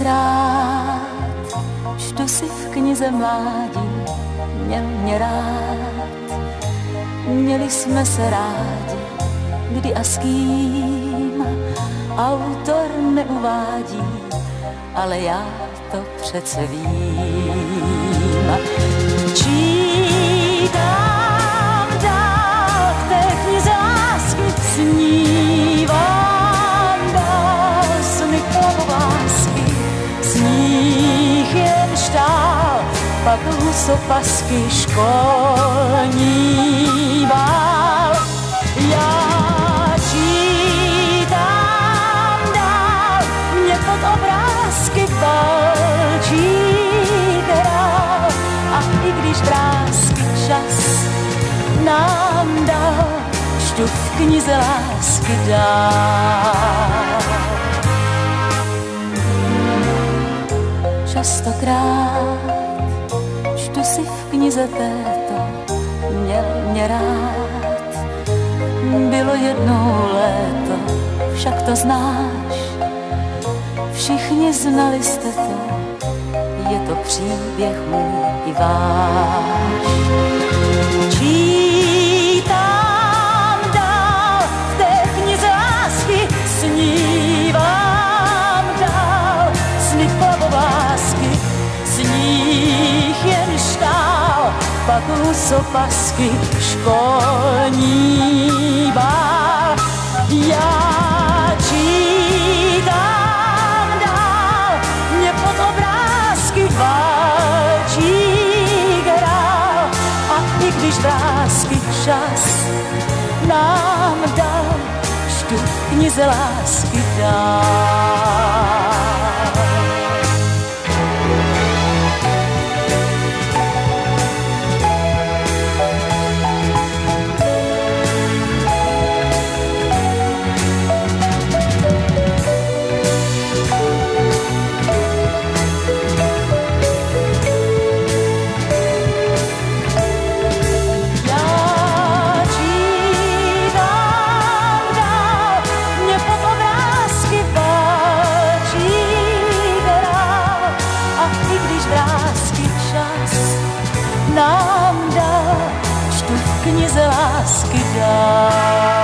Častokrát čtu si v knize mládí, měl mě rád. Měli jsme se rádi, kdy a s kým, autor neuvádí, ale já to přece vím. Čítám dál v té knize lásky, snívám dál sny plavovásky, sníh jen štál, pak husopasky, školní bál. Já čítám dál, mě pod obrázky balčí král, a i když vrásky čas nám dal, čtu v knize lásky dál. Častokrát čtu si v knize této, měl mě rád. Bylo jednou léto, však to znáš, všichni znali jste to, je to příběh můj i váš. Čítám dál v té knize lásky, snívám dál sny plavovásky, sníh jen štál, pak husopasky, školní bál. Já čítám dál, mě pod obrázky válčí král, a i když vrásky čas nám dal, čtu v knize lásky dál. Nám dá, čtu v knize lásky dál.